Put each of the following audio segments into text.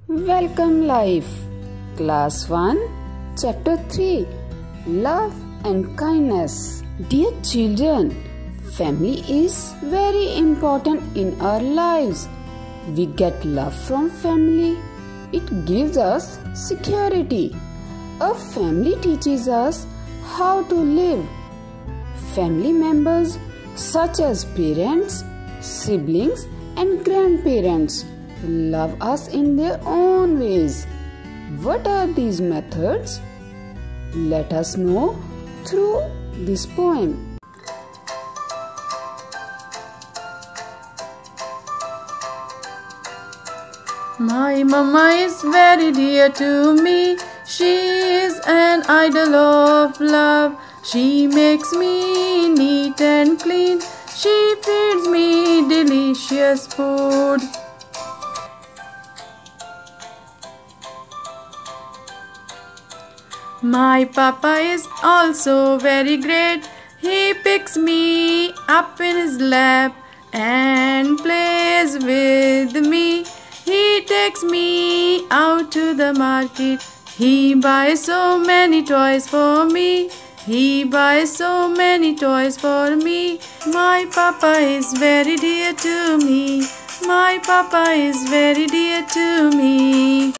Welcome Life, Class 1, Chapter 3, Love and Kindness. Dear children, family is very important in our lives. We get love from family. It gives us security. A family teaches us how to live. Family members such as parents, siblings and grandparents love us in their own ways. What are these methods? Let us know through this poem. My mama is very dear to me. She is an idol of love. She makes me neat and clean. She feeds me delicious food. My papa is also very great. He picks me up in his lap and plays with me. He takes me out to the market. He buys so many toys for me. He buys so many toys for me. My papa is very dear to me. My papa is very dear to me.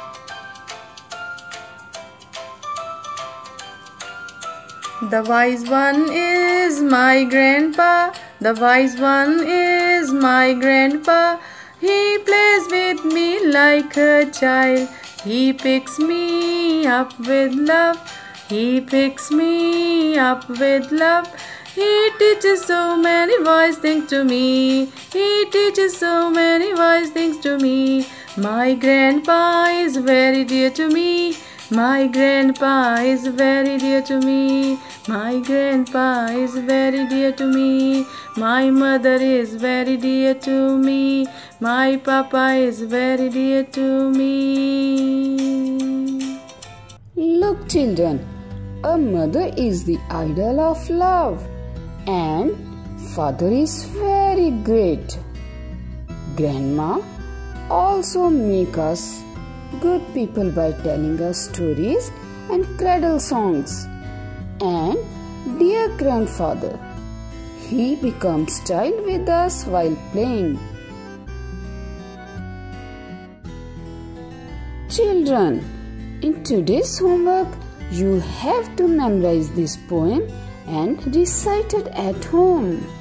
The wise one is my grandpa. The wise one is my grandpa. He plays with me like a child. He picks me up with love. He picks me up with love. He teaches so many wise things to me. He teaches so many wise things to me. My grandpa is very dear to me. My grandpa is very dear to me. My grandpa is very dear to me. My mother is very dear to me. My papa is very dear to me. Look children, a mother is the idol of love and father is very great. Grandma also make us good people by telling us stories and cradle songs. And dear grandfather, he becomes child with us while playing. Children, in today's homework, you have to memorize this poem and recite it at home.